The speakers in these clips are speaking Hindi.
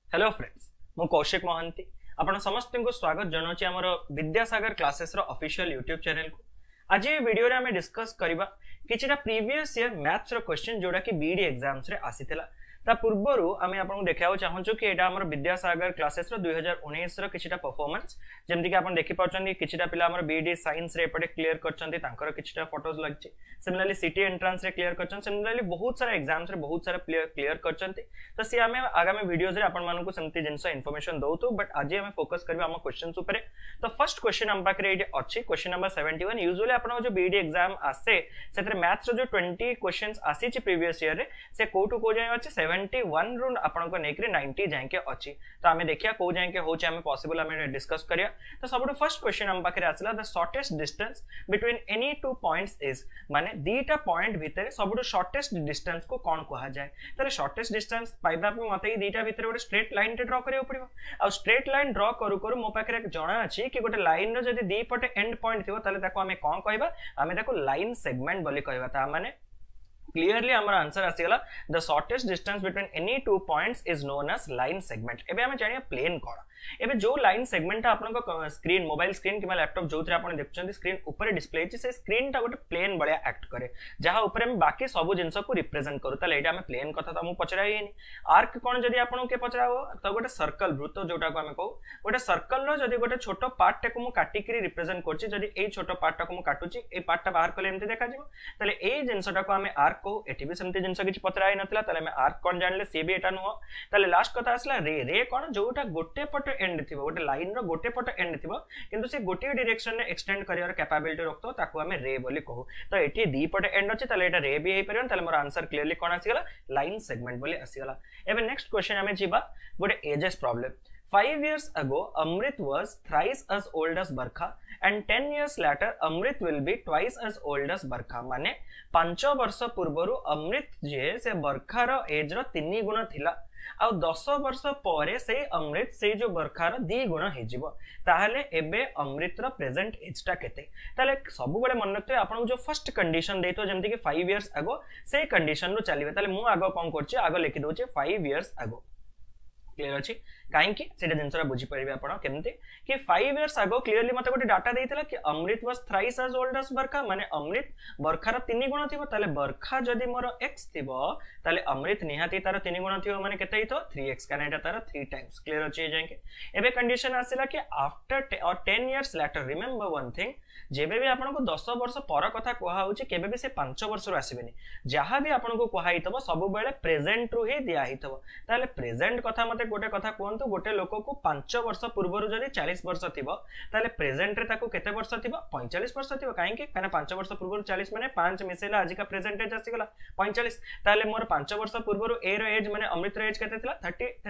हेलो फ्रेंड्स मु कौशिक महांती आपण समस्त को स्वागत जनाऊँ आमर विद्यासागर क्लासेस रो ऑफिशियल यूट्यूब चैनल को। आज ये वीडियो रे हमें डिस्कस करबा किछिटा प्रीवियस ईयर मैथ्स रो क्वेश्चन जोड़ा कि बीडी एग्जाम्स रे आसीथिला। ता पूर्वरु आमे आपन देखाउ चाहूछु कि एटा हमर विद्यासागर क्लासेस रो 2019 रो किछिटा परफॉर्मेंस जेमति कि आपन देखि पाउछन किछिटा पिला हमर बीडी साइंस रे एपटे क्लियर करचंती तांकर किछिटा फोटोज लागछि। सिमिलरली सिटी एंट्रेंस रे क्लियर करचन, सिमिलरली बहुत सारा एग्जाम्स रे बहुत सारा क्लियर करचंती। तो से आमे आगामी वीडियोस रे आपन मानकु सेमति जिंस इंफॉर्मेशन दउतु, बट आज हमें फोकस करबा हम क्वेश्चंस ऊपर। तो फर्स्ट क्वेश्चन हम पाखरे एडी अछि क्वेश्चन नंबर 71। यूजुअली आपन जो बीडी एग्जाम आसे सेतरे मैथ्स रो जो 20 क्वेश्चंस आसी छि प्रीवियस ईयर रे से कोटु को जाय अछि 71 रु आपन को नेकरे 90 जाय के अछि। तो हमें देखिया को जाय के होचे हमें पॉसिबल हमें डिस्कस करिया। तो सबटो फर्स्ट क्वेश्चन हम पाखरे आसला the shortest distance between any two points is, माने दीटा पॉइंट भितर सबटो शॉर्टेस्ट डिस्टेंस को कोन कहा जाय। ताले शॉर्टेस्ट डिस्टेंस पाइबा पे मते दीटा भितर गोटे स्ट्रेट लाइन टे ड्रा करियो पड़िबो। आ स्ट्रेट लाइन ड्रा करू करू मो पाखरे जणा अछि कि गोटे लाइन रो जदी दी पटे एंड पॉइंट थिबो ताले ताको हमें कोन कहबा, हमें ताको लाइन सेगमेंट बोली कहबा। ता माने क्लियरली हमर आंसर आसीगला the shortest distance between any two points is known as line segment. एबे हमें जानिया प्लेन कोन। एबे जो लाइन सेगमेंट आपन को स्क्रीन मोबाइल स्क्रीन किबा लैपटॉप जोथरे आपन देखछन स्क्रीन ऊपर डिस्प्ले छि, से स्क्रीन ता गोटे प्लेन बळिया एक्ट करे जहां ऊपर हम बाकी सब जिंस को रिप्रेजेंट करू। ताले एटा हमें प्लेन कथा त हम पचराइनी। आर्क कोन जदी आपन के पचराओ त गोटे सर्कल वृत्त जोटा को हमें कहू गोटे सर्कल रो जदी गोटे छोटो पार्ट टे को मु काटी के रिप्रेजेंट करछि, जदी एई छोटो पार्ट टा को मु काटुछि ए पार्ट टा बाहर करले एमते देखा जिवो। ताले एई जिंसटा को हमें आर्क कहू। एठी भी सेमते जिंस किछ पचराइ नथला। ताले हमें आर्क कोन जानले से भी एटा नुहो। ताले लास्ट कथा आसला रे। रे कोन जोटा गोटे पट एंड थिबो, गोटे लाइन रो गोटे पट एंड थिबो किंतु से गोटे डायरेक्शन रे एक्सटेंड करियर कैपेबिलिटी रखतो ताको हमें रे बोली कहू। तो एठी दी पट एंड अछि ताले एटा रे भी हे परियन। ताले मोर आंसर क्लियरली कोन आसीगला लाइन सेगमेंट बोली आसीगला। एबे नेक्स्ट क्वेश्चन हमें जिबा गोटे ages problem. 5 years ago Amrit was thrice as old as Barkha and 10 years later Amrit will be twice as old as Barkha। माने 5 वर्ष पूर्वरु अमृत जे से बरखा रो एज रो 3 गुण थिला आ 10 वर्ष परे से अमृत से जो बरखा रो 2 गुण हे जिवो। ताहले एबे अमृत रो प्रेजेंट एज टा केते। ताले सब बळे मन रखते आपन जो फर्स्ट कंडीशन देतो जेमति कि 5 years ago से कंडीशन रो चलीबे। ताले मु आगो कोन करछि आगो लिखि दोछि 5 years ago। क्लियर अछि काहे कि सेटा जिंसरा बुझी परिबे आपण केमते कि 5 इयर्स आगो क्लियरली मते गोटे डाटा देइतला कि Amrit was thrice as old as Barkha. माने अमृत बरखा रो 3 गुण थिबो। ताले बरखा जदी मोर x थिबो ताले अमृत निहाती तार 3 गुण थिबो, माने केते हितो 3x कारण एटा तार 3 टाइम्स। क्लियर अछि जायके। एबे कंडीशन आसिला कि आफ्टर और 10 years later remember one thing, जेबे भी आपन को 10 वर्ष पर कथा कोहा होची केबे भी से 5 वर्ष रो आसीबेनी। जहां भी आपन को कोहा हितबो सब बेले प्रेजेंट रो ही दिया हितबो। ताले प्रेजेंट कथा मते गोटे कथा कोहंतु गोटे लोक को 5 वर्ष पूर्व जदी 40 वर्ष थिबो ताले प्रेजेंट रे ताको केते वर्ष थिबो 45 वर्ष थिबो। काहे कि काना 5 वर्ष पूर्व 40 माने 5 मिसेला आज का प्रेजेंट एज आसी गला 45। ताले मोर 5 वर्ष पूर्व ए रो एज माने अमृत रो एज केते थिला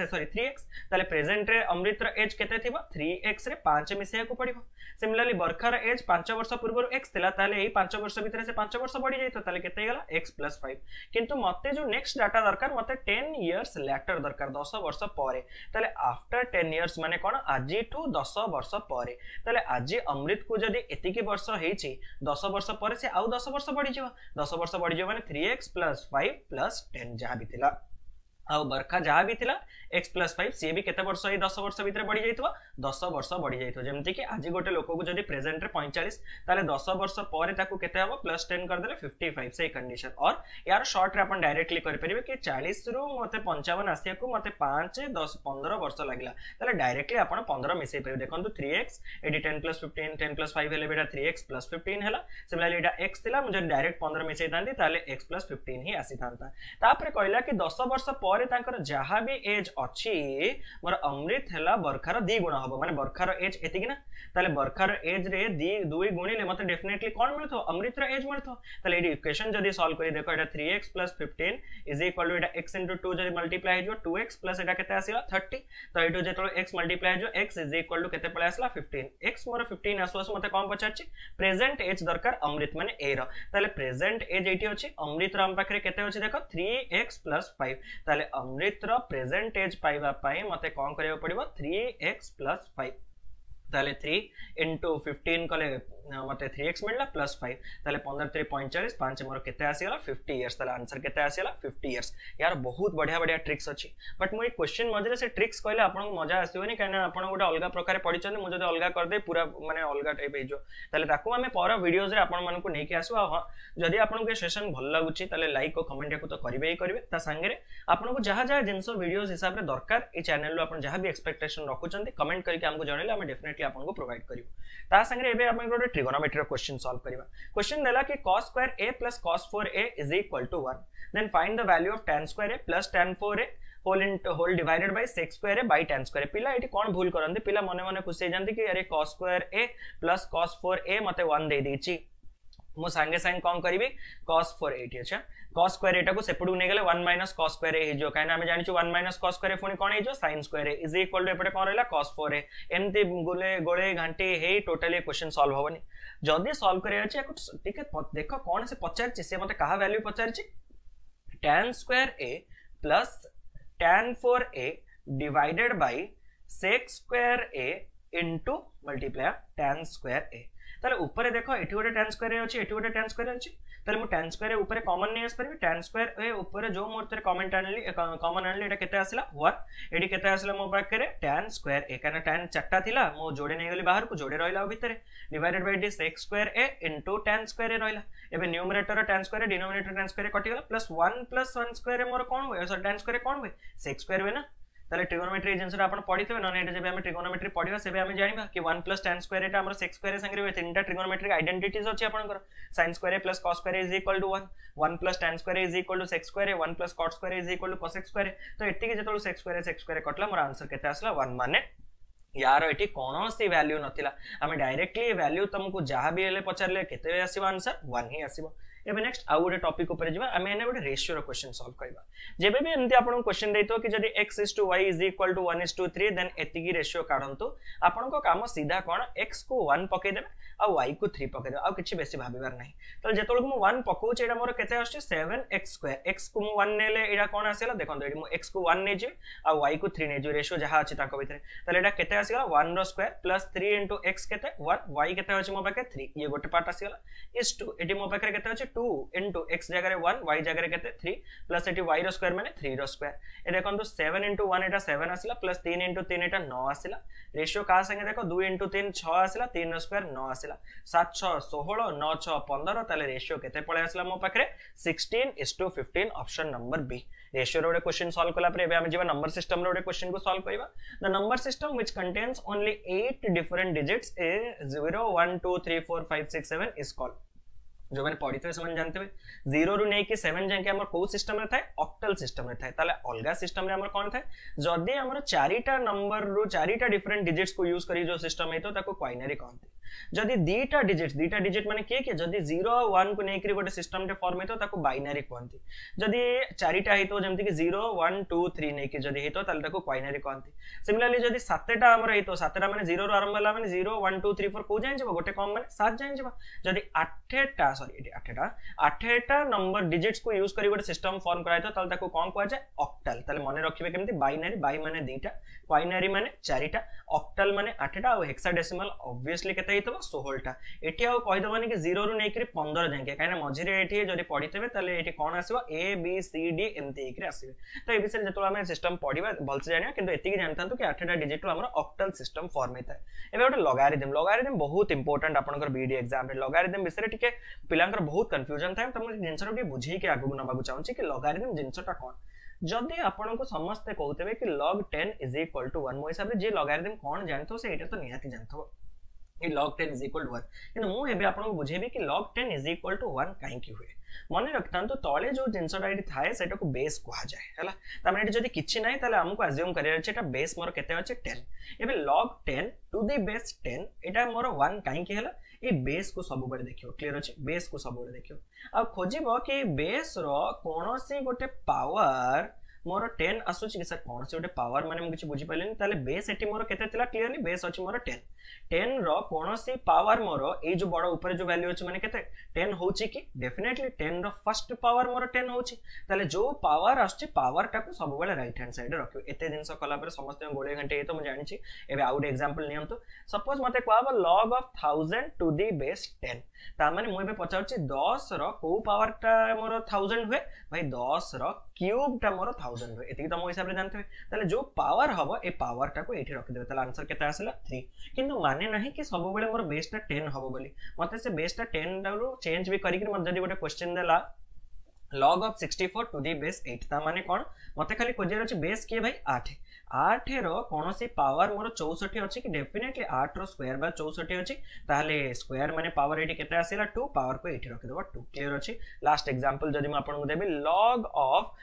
3x। ताले प्रेजेंट रे अमृत रो एज केते थिबो 3x रे 5 मिसेया को पड़िबो। सिमिलरली बरखा रो एज 5 वर्ष पूर्व x थिला ताले एई 5 वर्ष भीतर से 5 वर्ष बढ़ी जाइतो ताले केते गला x + 5। किंतु मते जो नेक्स्ट डाटा दरकार मते 10 इयर्स लेटर दरकार 10 वर्ष परे। ताले आफ्टर 10 इयर्स माने कोन आजी टू 10 वर्ष परे। ताले आजी अमृत को जदी एतिकी वर्ष हेछि 10 वर्ष परे से आउ 10 वर्ष बढ़ी जिवो। 10 वर्ष बढ़ी जिवो माने 3x + 5 + 10 जहा भी थिला आ बरखा जहा भी थिला x + 5 से भी केते वर्ष 10 वर्ष भीतर बढ़ी जाइतबो 10 वर्ष बढ़ी जाइतो। जेमति कि आज गोटे लोक को जदी प्रेजेंट रे 45 ताले 10 वर्ष परे ताको केते हबो +10 कर देले 55 से कंडीशन। और यार शॉर्ट रे अपन डायरेक्टली कर परिबे कि 40 रु मते 55 आसिया को मते 5 10 15 वर्ष लागला। ताले डायरेक्टली अपन 15 मिसै परिबे। देखंतु 3x एडी 10 + 15 10 + 5 हेले बेटा 3x + 15 हेला। सिमिलरली एटा x थिला मुझे डायरेक्ट 15 मिसै थांती ताले x + 15 ही आसी थांता। तापरे कहला कि 10 वर्ष परे तांकर जहा भी एज अछि मोर अमृत हेला बरखार 2 गुण हबो। माने बरखार एज एतिकी ना ताले बरखार एज रे 2 गुणिले मते डेफिनेटली कोन मिलथो अमृत रे एज मिलथो। ताले एडी इक्वेशन जदी सॉल्व करी देखो एटा 3x + 15 = एटा x * 2 जदी मल्टीप्लाई हो 2x + एटा केते आसीला 30। तो एटो जेतो x मल्टीप्लाई हो x = केते पळे आसला 15। x मोर 15 आसुस मते कोन पचारछि प्रेजेंट एज दरकार अमृत माने a रो। ताले प्रेजेंट एज एटी अछि अमृत रो हम पाखरे केते अछि देखो 3x + 5। ताले अमृत रो प्रेजेंट एज पाइबा पाई मते कोन करियो पड़िबो 3x + 5। ताले 3 into 15 कले मते 3x मिलला प्लस 5 ताले 15 3 45 5 मोर केते आसीगला 50 इयर्स ताले आंसर केते आसीगला 50 इयर्स यार बहुत बढ़िया बढ़िया ट्रिक्स अछि बट मो क्वेश्चन मजरे से ट्रिक्स कहले आपन मजा आसीबनी काना आपन गोटे अलगा प्रकार पढि चंदे मो जदि अलगा कर दे पूरा माने अलगा टाइप हे जो ताले ताको हमें पर वीडियोस रे आपन मन को नेकी आसु हां जदि आपन के सेशन भल लागुची ताले लाइक और कमेंट को तो करिवे ही करिवे ता संगे रे आपन को जहा जहा जिंसो वीडियोस हिसाब रे दरकार ए चैनल लो आपन जहा भी एक्सपेक्टेशन रखु चंदी कमेंट करके हमको जणेले हम डेफिनेटली आपन को प्रोवाइड करिवो ता संगे एबे आपन को ट्रिगोनोमेट्री क्वेश्चन सॉल्व करिवा क्वेश्चन देला कि cos square a plus cos 4a is equal to 1 then find the value of tan square a plus tan 4a whole divided by sec square a by tan square a पिला एठी कोन भूल करंदी पिला मने मने खुशी हो जानती कि अरे cos square a plus cos 4a मते 1 दे देची मो संगे संग कोन करिवि cos 4a एठी अच्छा cos square a को सेपडू ने गेले 1 minus cos square a हे जो काहे ना हम जानि छु 1 minus cos square a पुनी कोन हे जो sin square a is equal to एपटे कोन रहला cos 4a एमती गोले घंटे हे टोटली क्वेश्चन सॉल्व होबनी जदी सॉल्व करे अछि ठीक है देखो कोन से पचार छि से मते कहा वैल्यू पचार छि tan square a plus tan 4a divided by sec square a into multiply tan square a ताले ऊपर देखो एठी गोटे tan square a अछि एठी गोटे tan square अछि ताले मु tan square a ऊपर कॉमन नै आस परबी tan square a ऊपर जो मोर तरे कमेंट आनली कॉमन आनली एटा केते आसला 1 एठी केते आसला मो पाखरे tan square a काना tan चारटा थिला मो जोडे नै गेली बाहर को जोडे रहला भितरे divided by the sec square a into tan square a रहला एबे numerator tan square a denominator tan square a कटि गेला प्लस 1 square a मोर कोन होय सर tan square a कोन होय sec square होय ना ताले ट्रिगोनोमेट्री जिंसरा आपण पढितबे न एटा जेबे हम ट्रिगोनोमेट्री पढिबा सेबे हम जानिबा कि 1 plus tan square एटा हमर sec square संगे रे तीनटा ट्रिगोनोमेट्रिक आइडेंटिटीज अछि आपनकर sin square a plus cos square a is equal to 1 plus tan square a is equal to sec square a 1 plus cot square a is equal to cosec square a तो एति के जेतलो sec square कटला मोर आंसर केते आसला 1 माने यार एटी कोनोसी वैल्यू नथिला हम डायरेक्टली वैल्यू तुमको जहां भी हेले पचारले केते आसीबो आंसर 1 ही आसीबो एबे नेक्स्ट आ गोटे टॉपिक ऊपर जिबा हम एने गोटे रेशियो रो क्वेश्चन सॉल्व करबा जेबे भी एंती आपन क्वेश्चन देतो कि जदी x is to y is equal to 1 is to 3 then एति की रेशियो काढंतु आपन को काम सीधा कोन x को 1 पके देबे आ y को 3 पके देबे आ किछि बेसी भाबिबार नै त जेतोल को 1 पको छै एटा मोर केते आछे 7x स्क्वायर x को 1 नेले एटा कोन आसेला देखन एटी मो x को 1 नै जे आ y को 3 नै जे रेशियो जहा अछि ताको भितरे तले एटा केते आसीगला 1 रो स्क्वायर प्लस 3 into x केते 1 y केते अछि मो पाके 3 ये गोटे पार्ट आसीगला is to एटी मो पाके केते अछि 2 into x जगह रे 1 y जगह रे केते 3 प्लस एटी y रो स्क्वायर माने 3 रो स्क्वायर ए देखन तो 7 into 1 एटा 7 आसीला प्लस 3 into 3 एटा 9 आसीला रेशियो का संगे देखो 2 into 3 6 आसीला 3 रो स्क्वायर 9 आसीला 7 6 16 9 6 15 ताले रेशियो केते पळे आसीला मो पाखरे 16:15 ऑप्शन नंबर बी रेशियो रो क्वेश्चन सॉल्व कला पर एबे हम जेबा नंबर सिस्टम रो क्वेश्चन को सॉल्व करबा the number system which contains only 8 different digits a 0 1 2 3 4 5 6 7 is called जो मैंने पढ़ी थे समझ जानते हुए 0 रु नै कि 7 जाके हमर को सिस्टम रे थाए ऑक्टल सिस्टम रे थाए ताले अलगा सिस्टम रे हमर कोन थाए जदी हमर चारिटा नंबर रु चारिटा डिफरेंट डिजिट्स को यूज करी जो सिस्टम है तो ताको क्वाइनरी कहते जदी दीटा डिजिट माने के जदी 0 1 को नै कि गोटे सिस्टम रे फॉर्म है तो ताको बाइनरी कहते जदी चारिटा है तो जेमति कि 0 1 2 3 नै कि जदी है तो ताले ताको क्वाइनरी कहते सिमिलरली जदी सातटा हमर है तो सातटा माने 0 रु आरंभ होला माने 0 1 2 3 4 को जाय जेबो गोटे कम माने 7 जाय जेबो जदी 8टा सॉरी 8टा नंबर डिजिट्स को यूज करी गोटे सिस्टम फॉर्म कराय तो ताले ताको कोन कहै छै ऑक्टल ताले मने रखिबे केमति बाइनरी बाइ माने दीटा क्वाइनरी माने चारिटा ऑक्टल माने 8टा और हेक्साडेसिमल ऑब्वियसली केते हितबो 16टा एठी आ कहि दबानी कि 0 रु नै कि 15 जाके काहे ना मझिरे एठी जदी पढितबे ताले एठी कोन आसीबो a b c d एमति एकरे आसीबे तो ए विषय जतो हम सिस्टम पढिबा भलसे जानिया किंतु एति कि जानथांतु कि 8टा डिजिट रो हमर ऑक्टल सिस्टम फॉर्म हेता एबे ओटे लॉगरिथम बहुत इंपोर्टेंट आपनकर बीडी एग्जाम रे लॉगरिथम विषय रे टिके पिलांकर बहुत कंफ्यूजन था त हम जिंसरो के बुझी के आगु नबागु चाहूची कि लॉगरिथम जिंसटा कोन जदी आपन को समस्त कहउतबे कि log 10 = 1 मो हिसाब रे जे लॉगरिथम कोन जानतो से एटा तो निहाती जानतो ए log 10 = 1 किंतु मु एबे आपन को बुझेबे कि log 10 = 1 काहे की हुए मने रखतांतो तळे जो जिंसटा एटी थाए सेटा को बेस कहा जाय हला त माने एटी जदी किछि नै ताले हमको अज्यूम करियर छै एटा बेस मोर केते अछि 10 एबे log 10 टू द बेस 10 एटा मोर 1 काहे की हला ए बेस को सब बडे देखियो क्लियर अछि बेस को सब बडे देखियो आ खोजिबो कि बेस रो कोनोसी गोटे पावर मोर 10 आसुच कि सर कौन से गोटे पावर माने मु किछि बुझी पालेनी ताले बेस एठी मोर केते थिला क्लियरली बेस अछि मोर 10 10 रो कौन से पावर मोर ए जो बड़ ऊपर जो वैल्यू अछि माने केते 10 होउची कि डेफिनेटली 10 रो फर्स्ट पावर मोर 10 होउची ताले जो पावर आछी पावर टा को सब बेले राइट हैंड साइड रखियो एते जिंस कला पर समस्त गोळे घंटे ए तो मु जानि छी एबे आउट एग्जांपल नियंतु सपोज मते कहबो log of 1000 to the base 10 ता माने मु एबे पचाउची 10 रो को पावर टा मोर 1000 हुए भाई 10 रो क्यूब टा मोर 1000 हुए एति त मो हिसाब रे जानते ताले जो पावर हबो ए पावर टा को एठी रख देबे ताले आंसर केता आसला 3 किंतु माने नाही कि सब बेले मोर बेस टा 10 हबो बोली मते से बेस टा 10 रो चेंज भी करी कि मते जदी गोटे क्वेश्चन देला log of 64 to the base 8 ता माने कोन मते खाली खोजियार अछि बेस के भाई 8 8 रो कोनोसी पावर मोर 64 अछि कि डेफिनेटली 8 रो स्क्वायर बा 64 अछि ताले स्क्वायर माने पावर एटी केते आसीला 2 पावर को एठी रखि देबो 2 क्लियर अछि लास्ट एग्जांपल जदी म आपन को देबी log of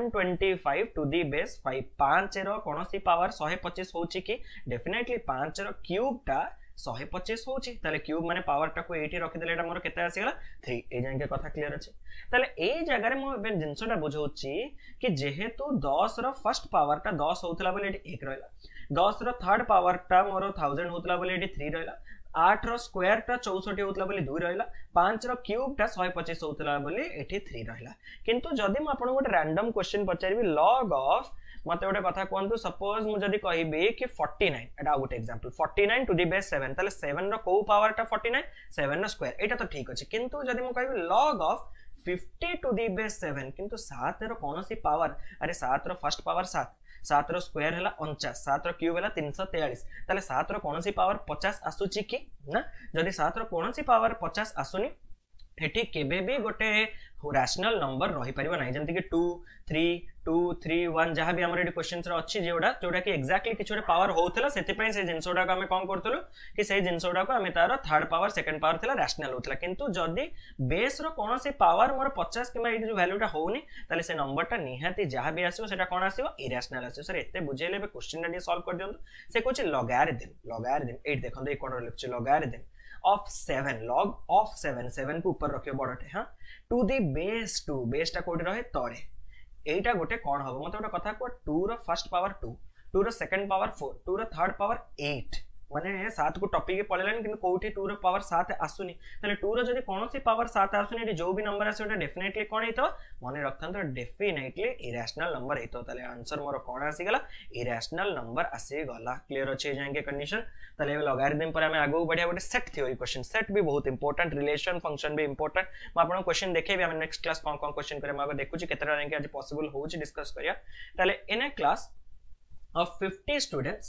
125 to the base 5 5 रो कोनोसी पावर 125 होछि कि डेफिनेटली 5 रो क्यूब टा 125 होछि ताले क्यूब माने पावर टा को एठी रखि देले एटा मोर केते आसीला 3 ए जांके कथा क्लियर अछि ताले ए जगह रे मो बे जिंसोटा बुझौछि कि जेहेतु 10 रो फर्स्ट पावर टा 10 होतला बोले एठी 1 रहला 10 रो थर्ड पावर टा मोर 1000 होतला बोले एठी 3 रहला 8 रो स्क्वायर टा 64 होतला बोले 2 रहला 5 रो क्यूब टा 125 होतला बोले एठी 3 रहला किंतु जदी म आपन गोटे रैंडम क्वेश्चन पचारिबी log of मते गोटे कथा कोनतु सपोज मु जदी कहिबी कि 49 एटा good example 49 to the base 7 ताले 7 रो को पावर टा 49 7 रो स्क्वायर एटा तो ठीक अछि किंतु जदी मु कहिबी log of 50 to the base 7 किंतु 7 रो कोनोसी पावर अरे 7 रो फर्स्ट पावर 7 7 रो स्क्वायर हला 49 7 रो क्यूब हला 343 ताले 7 रो कोनोसी पावर 50 आसुची कि ना जदी 7 रो कोनोसी पावर 50 आसुनी एठी केबे भी गोटे रैशनल नंबर रही परिबो नै जंती कि 2 3 2 3 1 जहां भी हमर एडी क्वेश्चंस रो अछि जोडा कि एक्जेक्टली किछोरे पावर होतला सेति पय से जिंसोडा को हमें कोन करतलु कि से जिंसोडा को हमें तारो थर्ड पावर सेकंड पावर थिला रैशनल होतला किंतु जदी बेस रो कोनोसी पावर मोर 50 किमा एडी जो वैल्यूटा होउनी ताले से नंबरटा निहाती जहां भी आसीबो सेटा कोन आसीबो इरेशनल आसीबो सर एते बुझेले बे क्वेश्चन डी सॉल्व कर दियंतु से कुछ लॉगरिथम एट देखो ए कोन लिखछ लॉगरिथम of 7 log of 7 को ऊपर रखियो बडटे हां टू द बेस 2 बेस टा कोडी रहे तळे एटा गोटे कोन हबो मते गोटे कथा को 2 रो फर्स्ट पावर 2 2 रो सेकंड पावर 4 2 रो थर्ड पावर 8 माने 7 को टॉपिक के पळेलानी किंतु कोठी 2 रो पावर 7 आसुनी तले 2 रो जदी कोनोसी पावर 7 आसुनी एटी जो भी नंबर आसे ओटा डेफिनेटली कोन हेतो माने रखथन तो डेफिनेटली इरेशनल नंबर हेतो तले आंसर मोर कोन आसी गला इरेशनल नंबर आसी गला क्लियर अछि जांगे कंडीशन तले लॉगरिथम पर हमें आगो बढ़िया गोटे सेट थ्योरी क्वेश्चन सेट भी बहुत इंपोर्टेंट रिलेशन फंक्शन भी इंपोर्टेंट म आपन क्वेश्चन देखेबी हम नेक्स्ट क्लास कोन कोन क्वेश्चन करे म देखुची केतरा रैंक आज पॉसिबल होउची डिस्कस करिया तले in a class of 50 students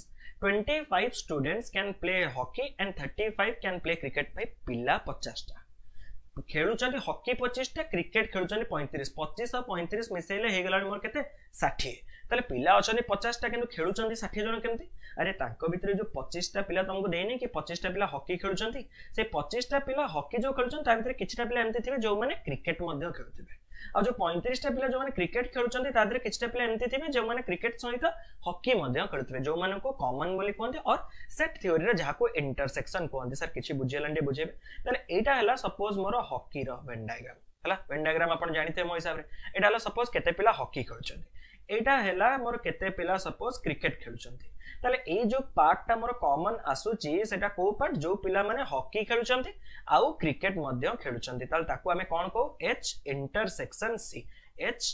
25 students can play hockey and 35 can play cricket by पिला 50 टा खेलुचंती हॉकी 25 टा क्रिकेट खेलुचंती 35 25 और 35 मिसेले हे गलानी मोर केते 60 तले पिला अछनी 50 टा किंतु खेलुचंती 60 जन केमती अरे तांको भितरे जो 25 टा पिला तुमको देनी कि 25 टा पिला हॉकी खेलुचंती से 25 टा पिला हॉकी जो खेलुचंती ता भितरे किछटा पिला एमती थिबे जो माने क्रिकेट मध्ये खेलुथिबे आ जो 35 टा पिला जो माने क्रिकेट खेलुचंती ता भितरे किछटा पिला एमती थिबे जो माने क्रिकेट सहित हॉकी मध्ये खेलुथिबे जो माने को कॉमन बोली कोनते और सेट थ्योरी रे जहा को इंटरसेक्शन कोनते सर किछि बुझेलंडे बुझेबे तले एटा हला सपोज मोर हॉकी रो वेन डायग्राम हला वेन डायग्राम अपन जानिते मो हिसाब रे एटा हला सपोज केते पिला हॉकी खेलुचंती एटा हला मोर केते पिला सपोज क्रिकेट खेलुचंती ताले ए जो पार्टटा मोर कॉमन आसुची सेटा को पार्ट जो पिला माने हॉकी खेलुचंती आउ क्रिकेट मध्ये खेलुचंती ताले ताकू हमें कोन को H intersection C H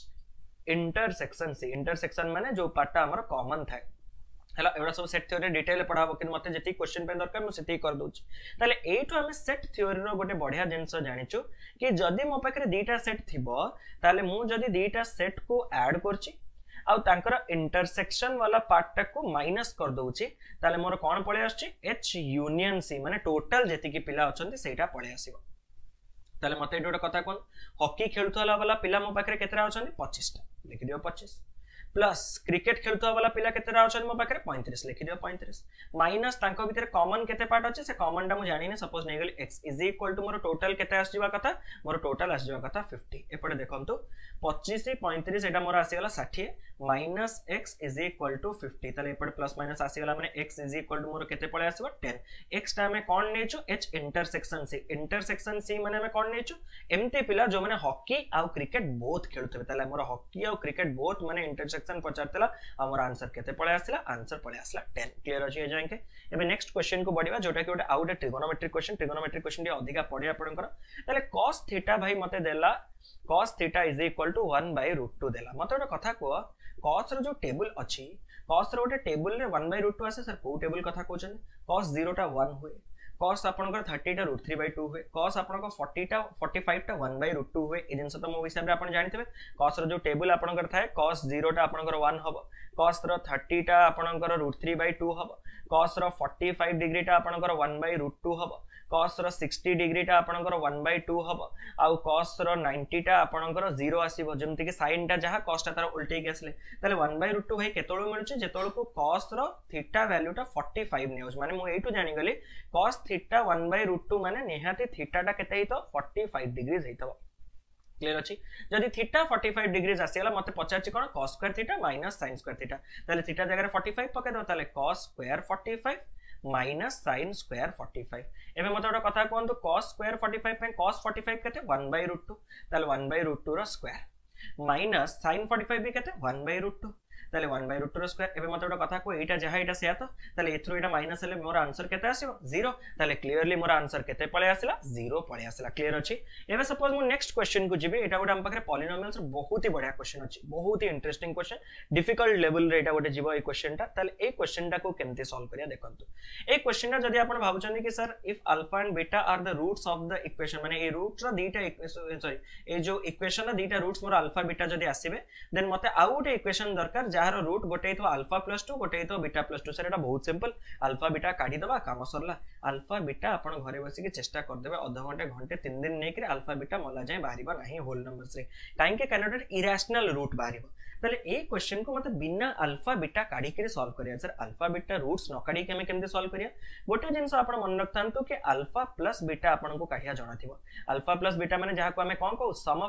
intersection माने जो पार्टटा हमर कॉमन थाए हला एवडा सब सेट थ्योरी डिटेल पढाबो कि मते जति क्वेश्चन पे दरकार मु सेति कर दोछ ताले एटु हमें सेट थ्योरी रो गोटे बढ़िया जिंस जानिचु कि जदी मो पाखरे दीटा सेट थिबो ताले मु जदी दीटा सेट को ऐड करची आउ तांकर इंटरसेक्शन वाला पार्ट को माइनस कर दोउची ताले मोर कोन पळे आछी एच यूनियन सी माने टोटल जति कि पिला अछंती सेटा पळे आसीबो ताले मते एडोटा कथा कोन हॉकी खेलुतला वाला पिला मो पाखरे केतरा अछंती 25 टा लिखि दियो 25 प्लस क्रिकेट खेलुतला वाला पिला केतरा अछन मो पाखरे 35 लिखि दियो 35 माइनस तांको भीतर कॉमन केते पार्ट अछि से कॉमन टा मु जानि ने सपोज नै गेल x इज इक्वल टू मोर टोटल केते आसीबा कथा मोर टोटल आसीबा कथा 50 एपडे देखंतु 25 से 35 एटा मोर आसी गला 60 minus x is equal to 50 तले एपडे प्लस माइनस आसी गला माने x इज इक्वल टू मोर केते पळे आसीबा 10 x टा में कोन नेचु h इंटरसेक्शन c माने में कोन नेचु एमते पिला जो माने हॉकी आ क्रिकेट बोथ खेलुथबे तले मोर हॉकी आ क्रिकेट बोथ माने इंटरसेक्शन सेक्शन पचारतला हमर आंसर केते पळे आसला आंसर पळे आसला 10 क्लियर अछि ए जांके एबे नेक्स्ट क्वेश्चन को बढ़िबा जोटा कि आउट ट्रिगोनोमेट्रिक क्वेश्चन डी अधिका पढे आपनकर ताले cos थीटा भाई मते देला cos theta is equal to 1/√2 देला मते ओटा कथा को cos रो जो टेबल अछि cos रो ओटा टेबल रे 1/√2 आसे सर को टेबल कथा कोचन cos 0 टा 1 हुए cos आपनकर 30 टा √3/2 हुए cos आपनकर 40 टा 45 टा 1/√2 हुए ए जिंस त मो हिसाब रे आपन जानिथिबे cos रो जो टेबल आपनकर थाए cos 0 टा आपनकर 1 हबो cos रो 30 टा आपनकर √3/2 हबो cos रो 45 डिग्री टा आपनकर 1/√2 हबो cos रो 60 डिग्री टा आपनकर 1/2 हबो आ cos रो 90 टा आपनकर 0 आसीबो जेमति कि sin टा जहा cos टा तार उल्टे के आसले ताले 1/√2 भाई केतोळ मिलुचे जेतोळ को cos रो थीटा वैल्यू टा 45 नेउस माने मो एटू जानि गली cos थीटा 1/√2 माने निहाती थीटा टा केते हितो 45 डिग्रीज हितो क्लियर अछि जदी थीटा 45 डिग्रीज आसीला मते पचारछि कोन cos square theta minus sin square theta ताले थीटा जगह रे 45 पके दो ताले cos square 45 minus sin square 45 एबे मते ओटा कथा कोन तो cos स्क्वायर 45 पे cos 45 केते 1/√2 ताले 1/√2 रो स्क्वायर माइनस sin 45 भी केते 1/√2 ताले 1/√2 रो स्क्वायर एबे मते ओटा कथा को एटा जहा एटा सेया तो ताले एथरो एटा माइनस हले मोर आंसर केते आसीबो 0 ताले क्लियरली मोर आंसर केते पळे आसीला 0 पळे आसीला क्लियर अछि एबे सपोज मो नेक्स्ट क्वेश्चन को जिबे एटा गोटे हम पाखरे पॉलिनोमियल्स बहुत ही बढ़िया क्वेश्चन अछि बहुत ही इंटरेस्टिंग क्वेश्चन डिफिकल्ट लेवल रे एटा गोटे जिबो ए क्वेश्चन टा ताले ए क्वेश्चन टा को केमते सॉल्व करिया देखंतु ए क्वेश्चन टा जदी आपण भाबुचंदी कि sir if alpha and beta are the roots of the equation माने ए रूट्स रो दीटा सॉरी ए जो इक्वेशन रो दीटा रूट्स मोर अल्फा बीटा जदी आसीबे देन मते आउ गोटे इक्वेशन दरकार जहार रूट गोटे तो अल्फा प्लस 2 गोटे तो बीटा प्लस 2 सर एटा बहुत सिंपल अल्फा बीटा काढी दबा काम सरला अल्फा बीटा आपण घरे बसी के चेष्टा कर देबे आधा घंटे घंटे 3 दिन नै कि अल्फा बीटा मला जाय बाहरीबा नाही होल नंबर्स रे काहे के कैंडिडेट इरेशनल रूट बाहरीबा ताले ए क्वेश्चन को मतलब बिना अल्फा बीटा काढी के सॉल्व करिया सर अल्फा बीटा रूट्स न काढी के हम केमते सॉल्व करिया गोटे जिंस आपण मन रखतांतो कि अल्फा प्लस बीटा आपण को काढिया जणा थिबो अल्फा प्लस बीटा माने जहा को हमें कोन को सम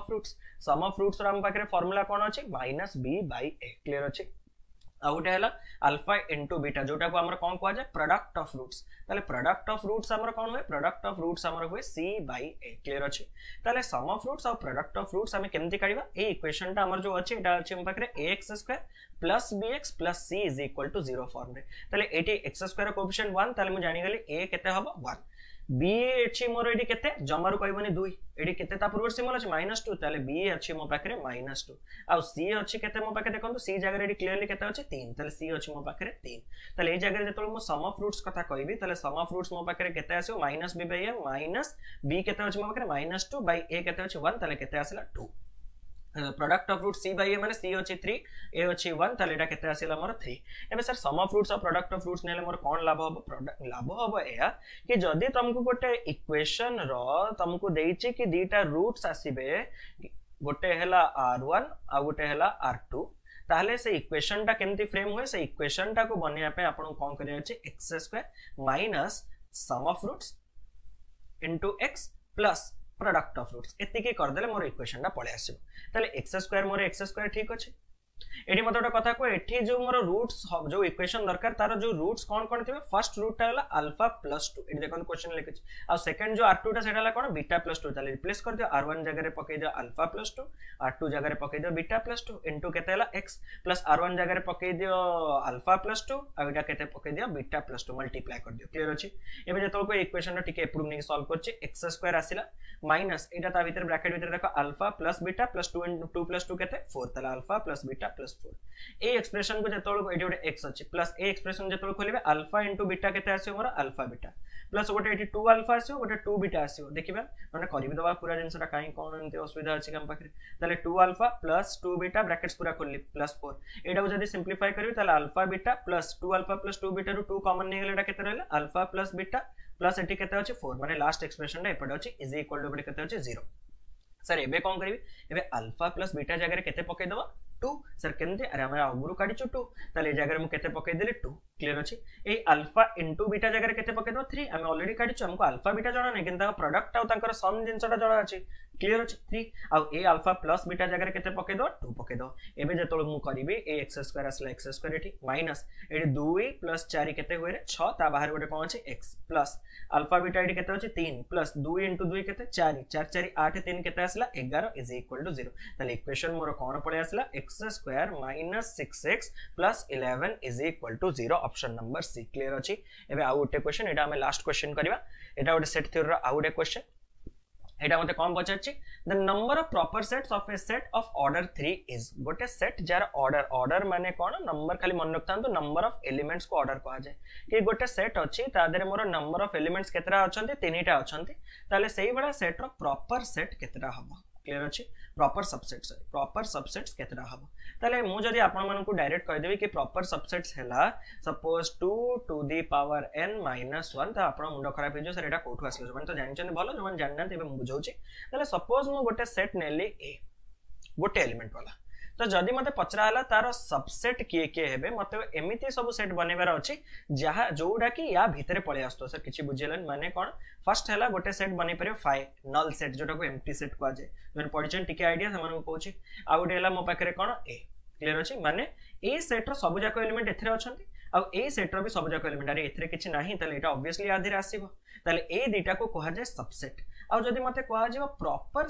ऑफ रूट्स रो हम पाखरे फार्मूला कोन अछि -b/a क्लियर अछि आउटे हला अल्फा इनटू बीटा जोटा को हमर कोन को जाय प्रोडक्ट ऑफ रूट्स ताले प्रोडक्ट ऑफ रूट्स हमर कोन होय प्रोडक्ट ऑफ रूट्स हमर होय c/a क्लियर अछि ताले सम ऑफ रूट्स और प्रोडक्ट ऑफ रूट्स हमें केमति काढिबा ए इक्वेशन टा हमर जो अछि एटा अछि हम पाखरे ax² + bx + c = 0 फॉर्म रे ताले एटी x² कोएफिशिएंट 1 ताले मु जानि गली a केते हबो 1 b अछि मोर एडी केते जमारु कहबनी 2 एडी केते ता पूर्व सिंबल अछि -2 ताले b अछि मो पाखरे -2 आ c अछि केते मो पाखे देखंतु c जगह एडी क्लियरली केते अछि 3 ताले c अछि मो पाखरे 3 ताले ए जगह जेतोल मो सम ऑफ रूट्स कथा कहबी ताले सम ऑफ रूट्स मो पाखरे केते आसीओ -b/a माइनस b केते अछि मो पाखरे -2/a केते अछि 1 ताले केते आसीला 2 प्रोडक्ट ऑफ रूट c/a माने c अछि 3 a अछि 1 ताले एटा केते आसीला मोर 3 एबे सर सम ऑफ रूट्स और प्रोडक्ट ऑफ रूट्स नेले मोर कोन लाभ हबो प्रोडक्ट लाभ हबो एया कि जदी तुमको गोटे इक्वेशन रो तुमको देइछि कि दीटा रूट्स आसीबे गोटे हला r1 आ गोटे हला r2 ताले से इक्वेशन टा केमती फ्रेम होय से इक्वेशन टा को बनिया पे आपण कोन करिया अछि x² minus sum of roots into x plus product of roots एति के कर देले मोर इक्वेशन टा पळे आसीबो ताले x² मोर x² ठीक अछि एडी मतोटा कथा को एठी जो मोर रूट्स जो इक्वेशन दरकार तार जो रूट्स कोन कोन थिबे फर्स्ट रूट टा हला अल्फा प्लस 2 एडी देखन क्वेश्चन लिखि आ सेकंड जो r2 टा सेटा हला कोन बीटा प्लस 2 ताले रिप्लेस कर दियो r1 जगह रे पके दियो अल्फा प्लस 2 r2 जगह रे पके दियो बीटा प्लस 2 इनटू केते हला x प्लस r1 जगह रे पके दियो अल्फा प्लस 2 आ एटा केते पके दियो बीटा प्लस 2 मल्टीप्लाई कर दियो क्लियर अछि एबे जेतो को इक्वेशन टा ठीके एप्रूव नै सॉल्व करछि x² आसीला माइनस एटा ता भीतर ब्रैकेट भीतर देखो अल्फा प्लस बीटा प्लस 2 * 2 + 2 केते 4 ताले अल्फा प्लस बीटा प्लस 4 ए एक्सप्रेशन को जेतोळ एडी ओटे x अछि प्लस ए एक्सप्रेशन जेतोळ खोलिबे अल्फा * बीटा केते आसीओ मोर अल्फा बीटा प्लस गोटे एटी 2 अल्फा आसीओ गोटे 2 बीटा आसीओ देखिबा माने करिबि दबा पूरा जिंसटा काई कोन एंते असुविधा अछि हम पाखरे ताले 2 अल्फा प्लस 2 बीटा ब्रैकेट्स पूरा खोलि प्लस 4 एडा जदी सिंपलीफाई करिबि ताले alpha beta plus 2 alpha plus 2 beta रो 2 कॉमन नै गेलेटा केते रहला अल्फा प्लस बीटा प्लस एटी केते अछि 4 माने लास्ट एक्सप्रेशन टा एपड अछि इज इक्वल टू केते अछि 0 सर एबे कोन करिबि एबे अल्फा प्लस बीटा जगह रे केते पके दबा 2 सर केनते अरे हमरा अगुरु काडी छु 2 ताले जगह रे मु केते पके देले 2 क्लियर अछि ए अल्फा इनटू बीटा जगह रे केते पके दो 3 हम ऑलरेडी काडी छु हमको अल्फा बीटा जणा नै किंतु प्रोडक्ट आ तांकर सम जिंसटा जणा अछि क्लियर अछि 3 आ ए अल्फा प्लस बीटा जगह केते पके दो 2 पके दो एबे जेतोल मु करिवि ए x स्क्वायर असला x स्क्वायर एठी माइनस एठी 2 प्लस 4 केते होय रे 6 ता बाहर गोटे कोन अछि x प्लस अल्फा बीटा एठी केते अछि 3 प्लस 2 * 2 केते 4 4 4 8 3 केते असला 11 इज इक्वल टू 0 ताले इक्वेशन मोर कोन पळे असला x square minus 6x plus 11 is equal to 0 option number C clear अछि एबे आ गोटे क्वेश्चन एटा हम लास्ट क्वेश्चन करबा एटा गोटे सेट थ्योरी रो आ गोटे क्वेश्चन एटा मते कोन पचाछि the number of proper sets of a set of order 3 is गोटे सेट जार ऑर्डर माने कोन नंबर खाली मन रखतांतो नंबर ऑफ एलिमेंट्स को ऑर्डर कहा जाय कि गोटे सेट अछि ता देरे मोर नंबर ऑफ एलिमेंट्स केतरा अछंती तीनटा अछंती ताले सेही बडा सेट रो प्रॉपर सेट केतरा हबो क्लियर अछि प्रॉपर सबसेट्स केतरा हबो ताले मु जदी आपन मन को डायरेक्ट कहि देबी कि प्रॉपर सबसेट्स हैला suppose 2 to the power n - 1 त आपन मुंड खराब हे जो सर एटा कोठु आसलो मन तो जानिचन भलो जो मन जानना एबे मु बुझौची ताले सपोज मु गोटे सेट नेली ए गोटे एलिमेंट वाला तो जदी मते पचरा हला तारो सबसेट किए हेबे मते एमिति सब सेट बनेबार अछि जहा जोडा कि या भीतरे पळे आस्तो सर किछि बुझिलन माने कोन फर्स्ट हैला गोटे सेट बनै परियो फाइव नल सेट जोटा को एम्प्टी सेट को आजे जन पढिचन टिके आईडिया हमन को कहूची आ गोटे हैला मो पाखरे कोन ए क्लियर अछि माने ए सेट रो सब जाको एलिमेंट एथरे अछंती आ ए सेट रो भी सब जाको एलिमेंट अरे एथरे किछि नाही तले एटा ऑब्वियसली आधीर आसीबो तले ए दिटा को कहा जाय सबसेट आ जदी मते कहा जेबो प्रॉपर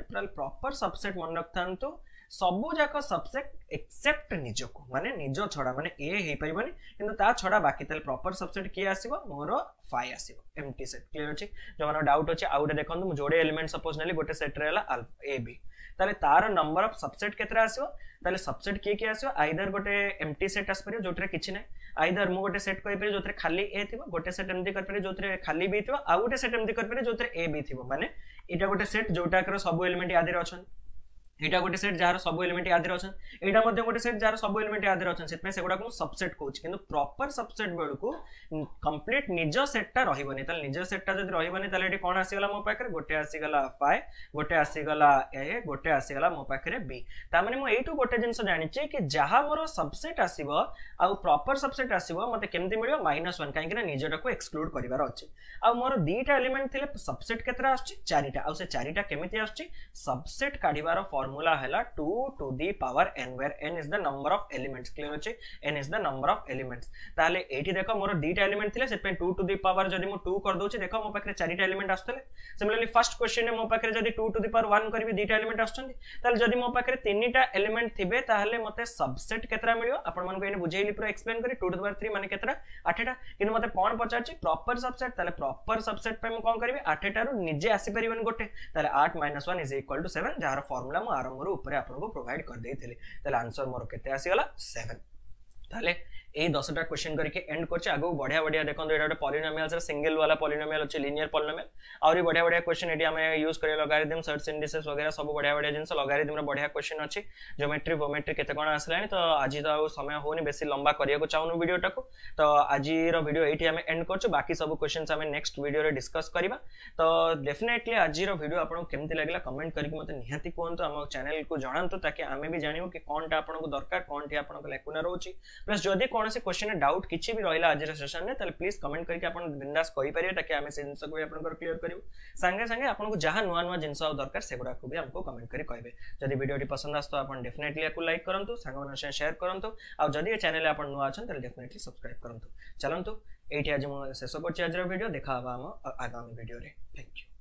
सबसेट मन रखथांतो सबु जाको सबसेट एक्सेप्ट निजो को माने निजो छडा माने ए हे परिबनी किंतु ता छडा बाकी तले प्रॉपर सबसेट की आसीबो मोरो फाइ आसीबो एम्प्टी सेट क्लियर अछि जमाना डाउट अछि आउटे देखंतु मु जोडे एलिमेंट सपोज नेली गोटे सेट रेला अल्फा ए बी ताले तार नंबर ऑफ सबसेट केतरा आसीबो ताले सबसेट की आसीबो आइदर गोटे एम्प्टी सेट आस परियो जोटरे किछि नै आइदर मु गोटे सेट कहि परियो जोटरे खाली ए थिबो गोटे सेट एम्प्टी कर परियो जोटरे खाली बी थिबो आ गोटे सेट एम्प्टी कर परियो जोटरे ए बी थिबो माने एटा गोटे सेट जोटा कर सब एलिमेंट आदिर अछन एटा गोटे सेट जार सब एलिमेंट आदिर अछन एटा मध्ये गोटे सेट जार सब एलिमेंट आदिर अछन सेत में सेगुडा को सबसेट कहूछ किंतु प्रॉपर सबसेट बेल को कंप्लीट निज सेटटा रहिबनी त निज सेटटा जदी रहिबनी त एटी कोन आसी गला मो पाखरे गोटे आसी गला फाइ गोटे आसी गला ए गोटे आसी गला मो पाखरे बी ता माने मो एटू गोटे जिंस जानि छि कि जहा मोर सबसेट आसीबो आ प्रॉपर सबसेट आसीबो मते केमति मिलियो -1 काहे कि निजटा को एक्सक्लूड करिवार अछि आ मोर दीटा एलिमेंट थिले सबसेट केतरा आछि चारिटा आ से चारिटा केमिति आछि सबसेट काढिवार फॉर्मूला हैला 2 to the power n where n is the number of elements clear अछि n is the number of elements ताले एठी देखो मोर दीटा एलिमेंट थिले सेट पे 2 टू द पावर जदी मो 2 कर दोछि देखो मो पाखरे चारिटा एलिमेंट आस्तले सिमिलरली फर्स्ट क्वेश्चन में मो पाखरे जदी 2 टू द पावर 1 करबी दीटा एलिमेंट आछंती ताले जदी मो पाखरे तीनटा एलिमेंट थिबे ताले मते सबसेट केतरा मिलियो आपण मन को एने बुझेइली पूरा एक्सप्लेन करी 2 टू द पावर 3 माने केतरा 8टा किन मते कोन पचारछि प्रॉपर सबसेट ताले प्रॉपर सबसेट पे मो कोन करबी 8टा रु निजे आसी परिबन गोटे ताले 8 - 1 इज इक्वल टू 7 जार फार्मूला मो आरंभ ऊपर आपन को प्रोवाइड कर देथिले ताले आंसर मोर केते आसी गला 7 ताले ए 10टा क्वेश्चन करके एंड करछ आगो बढ़िया बढ़िया देखन एटा पॉलिनोमियल्स रे सिंगल वाला पॉलिनोमियल अछि लीनियर पॉलिनोमियल और बढ़िया बढ़िया क्वेश्चन एटी हम यूज करे लॉगरिथम सर्च इंडिसेस वगैरह सब बढ़िया बढ़िया जिंस लॉगरिथम रे बढ़िया क्वेश्चन अछि ज्योमेट्री वोमेट्री केते कोन आसलानी तो आज तो समय होनी बेसी लंबा करिया को चाहनु वीडियोटा को तो आज रो वीडियो एटी हम एंड करछ बाकी सब क्वेश्चंस हम नेक्स्ट वीडियो रे डिस्कस करबा तो डेफिनेटली आज रो वीडियो आपन केमति लागला कमेंट करके मते निहाती कोनतो हम चैनल को जणांतो ताकि आमे भी जानिबो कि कोनटा आपन को दरकार कोनटी आपन को लेकुना रहउची प्लस जदी कोन से क्वेश्चन डाउट किछि भी रहिला आज रे सेशन ने ताले प्लीज कमेंट करके आपन बिंदास कहि परियो ताकि आमे से जिंस को आपन को क्लियर करिवो संगे संगे आपन को जहां नुवा नुवा जिंस दरकार सेगुडा को भी हमको कमेंट करि कहबे जदी वीडियोटी पसंद आस्तो आपन डेफिनेटली याकू लाइक करंतु संग मन से शेयर करंतु आ जदी ए चैनल आपन नुवा अछन ताले डेफिनेटली सब्सक्राइब करंतु चलंतु एठी आज मो शेष करछि आज रो वीडियो देखा हबा हम आगामी वीडियो रे थैंक यू।